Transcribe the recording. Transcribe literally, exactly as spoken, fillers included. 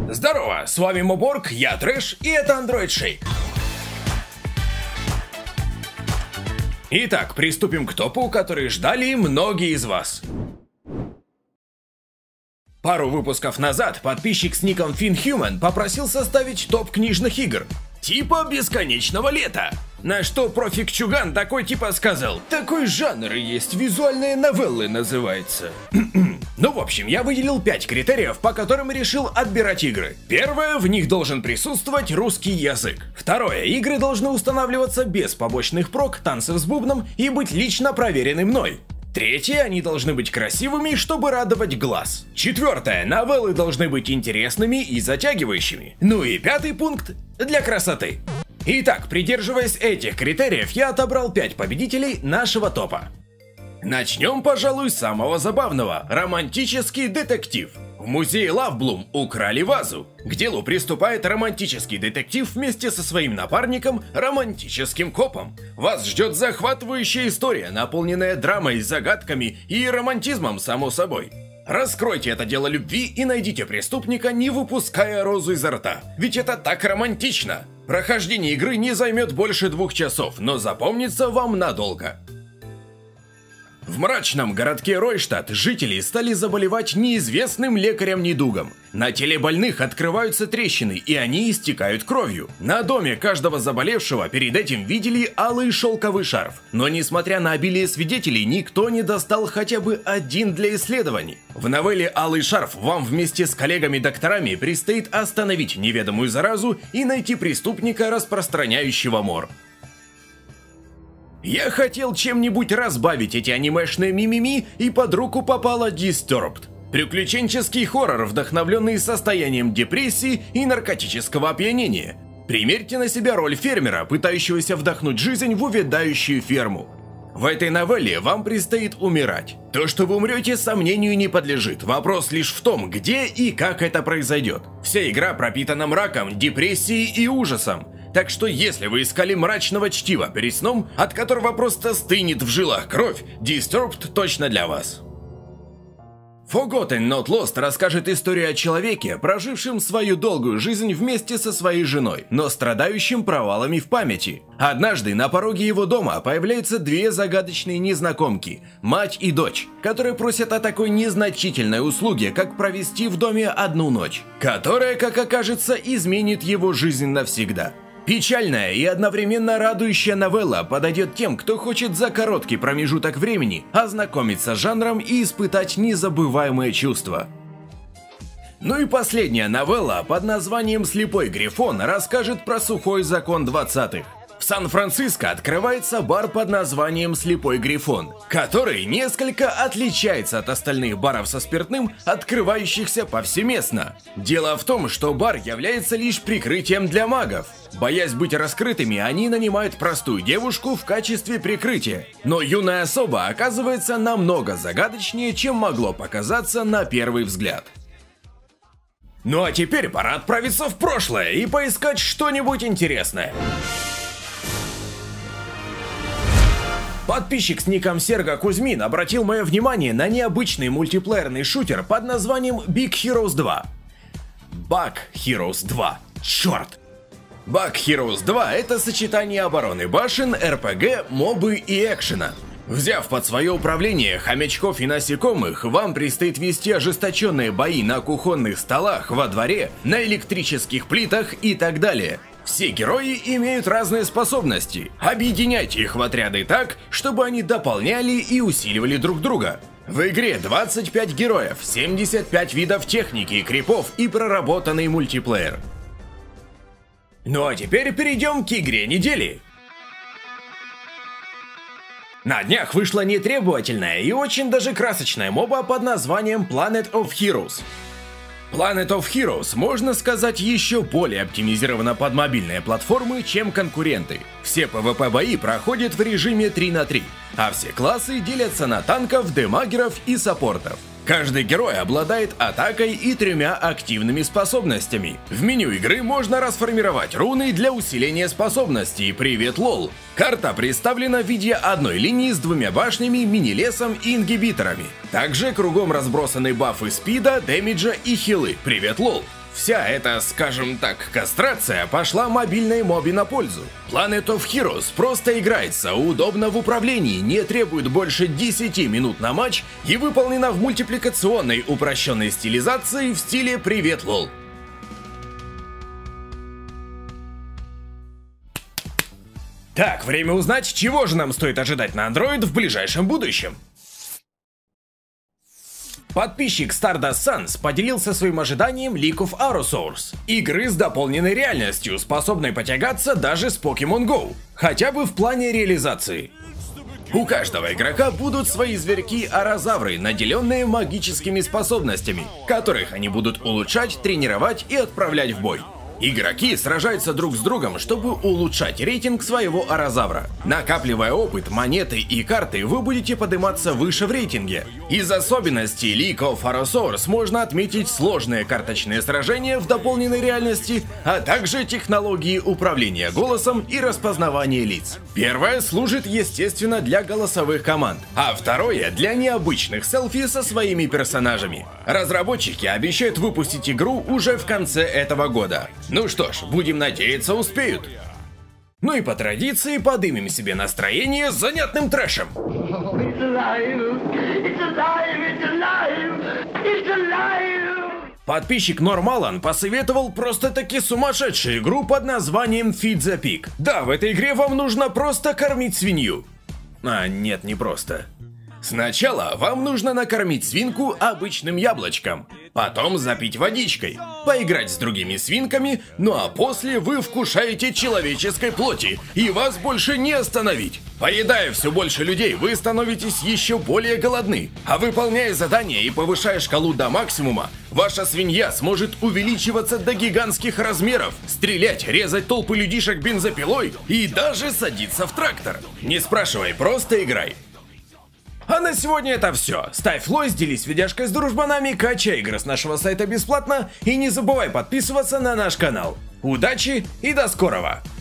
Здорово, с вами Моборг, я Трэш, и это Android Shake. Итак, приступим к топу, который ждали многие из вас. Пару выпусков назад подписчик с ником FinHuman попросил составить топ книжных игр. Типа бесконечного лета. На что профик Чуган такой типа сказал: такой жанр есть, визуальные новеллы называется. Ну, в общем, я выделил пять критериев, по которым решил отбирать игры. Первое, в них должен присутствовать русский язык. Второе, игры должны устанавливаться без побочных прок, танцев с бубном и быть лично проверены мной. Третье, они должны быть красивыми, чтобы радовать глаз. Четвертое, новеллы должны быть интересными и затягивающими. Ну и пятый пункт – для красоты. Итак, придерживаясь этих критериев, я отобрал пять победителей нашего топа. Начнем, пожалуй, с самого забавного – романтический детектив. В музее Лавблум украли вазу. К делу приступает романтический детектив вместе со своим напарником, романтическим копом. Вас ждет захватывающая история, наполненная драмой, загадками и романтизмом, само собой. Раскройте это дело любви и найдите преступника, не выпуская розу изо рта. Ведь это так романтично. Прохождение игры не займет больше двух часов, но запомнится вам надолго. В мрачном городке Ройштадт жители стали заболевать неизвестным лекарям-недугом. На теле больных открываются трещины, и они истекают кровью. На доме каждого заболевшего перед этим видели алый шелковый шарф. Но несмотря на обилие свидетелей, никто не достал хотя бы один для исследований. В новелле «Алый шарф» вам вместе с коллегами-докторами предстоит остановить неведомую заразу и найти преступника, распространяющего мор. Я хотел чем-нибудь разбавить эти анимешные мимими, и под руку попала Disturbed. Приключенческий хоррор, вдохновленный состоянием депрессии и наркотического опьянения. Примерьте на себя роль фермера, пытающегося вдохнуть жизнь в увядающую ферму. В этой новелле вам предстоит умирать. То, что вы умрете, сомнению не подлежит. Вопрос лишь в том, где и как это произойдет. Вся игра пропитана мраком, депрессией и ужасом. Так что если вы искали мрачного чтива перед сном, от которого просто стынет в жилах кровь, Disturbed точно для вас. Forgotten Not Lost расскажет историю о человеке, прожившем свою долгую жизнь вместе со своей женой, но страдающим провалами в памяти. Однажды на пороге его дома появляются две загадочные незнакомки, мать и дочь, которые просят о такой незначительной услуге, как провести в доме одну ночь, которая, как окажется, изменит его жизнь навсегда. Печальная и одновременно радующая новелла подойдет тем, кто хочет за короткий промежуток времени ознакомиться с жанром и испытать незабываемые чувства. Ну и последняя новелла под названием «Слепой Грифон» расскажет про сухой закон двадцатых. В Сан-Франциско открывается бар под названием «Слепой Грифон», который несколько отличается от остальных баров со спиртным, открывающихся повсеместно. Дело в том, что бар является лишь прикрытием для магов. Боясь быть раскрытыми, они нанимают простую девушку в качестве прикрытия. Но юная особа оказывается намного загадочнее, чем могло показаться на первый взгляд. Ну а теперь пора отправиться в прошлое и поискать что-нибудь интересное. Подписчик с ником Серго Кузьмин обратил мое внимание на необычный мультиплеерный шутер под названием Big Heroes два. Bug Heroes два. Черт! Bug Heroes два — это сочетание обороны башен, эр пи джи, мобы и экшена. Взяв под свое управление хомячков и насекомых, вам предстоит вести ожесточенные бои на кухонных столах, во дворе, на электрических плитах и так далее. Все герои имеют разные способности. Объединяйте их в отряды так, чтобы они дополняли и усиливали друг друга. В игре двадцать пять героев, семьдесят пять видов техники, крипов и проработанный мультиплеер. Ну а теперь перейдем к игре недели. На днях вышла нетребовательная и очень даже красочная моба под названием Planet of Heroes. Planet of Heroes, можно сказать, еще более оптимизирована под мобильные платформы, чем конкуренты. Все пэ вэ пэ бои проходят в режиме три на три, а все классы делятся на танков, демагеров и саппортов. Каждый герой обладает атакой и тремя активными способностями. В меню игры можно расформировать руны для усиления способностей. Привет, лол! Карта представлена в виде одной линии с двумя башнями, мини-лесом и ингибиторами. Также кругом разбросаны бафы спида, дэмиджа и хилы. Привет, лол! Вся эта, скажем так, кастрация пошла мобильной моби на пользу. Planet of Heroes просто играется, удобно в управлении, не требует больше десяти минут на матч и выполнена в мультипликационной упрощенной стилизации в стиле «Привет, лол». Так, время узнать, чего же нам стоит ожидать на Android в ближайшем будущем. Подписчик Stardust Suns поделился своим ожиданием League of Arosaurs, игры с дополненной реальностью, способной потягаться даже с Pokemon Go, хотя бы в плане реализации. У каждого игрока будут свои зверьки-арозавры, наделенные магическими способностями, которых они будут улучшать, тренировать и отправлять в бой. Игроки сражаются друг с другом, чтобы улучшать рейтинг своего арозавра. Накапливая опыт, монеты и карты, вы будете подниматься выше в рейтинге. Из особенностей League of Arosaurs можно отметить сложные карточные сражения в дополненной реальности, а также технологии управления голосом и распознавания лиц. Первое служит, естественно, для голосовых команд, а второе для необычных селфи со своими персонажами. Разработчики обещают выпустить игру уже в конце этого года. Ну что ж, будем надеяться, успеют. Ну и по традиции подымем себе настроение с занятным трэшем. Подписчик Нормалан посоветовал просто-таки сумасшедшую игру под названием Feed the Pig. Да, в этой игре вам нужно просто кормить свинью. А, нет, не просто. Сначала вам нужно накормить свинку обычным яблочком, потом запить водичкой, поиграть с другими свинками, ну а после вы вкушаете человеческой плоти, и вас больше не остановить. Поедая все больше людей, вы становитесь еще более голодны, а выполняя задания и повышая шкалу до максимума, ваша свинья сможет увеличиваться до гигантских размеров, стрелять, резать толпы людишек бензопилой и даже садиться в трактор. Не спрашивай, просто играй. А на сегодня это все. Ставь лайк, делись видяшкой с дружбанами, качай игры с нашего сайта бесплатно и не забывай подписываться на наш канал. Удачи и до скорого!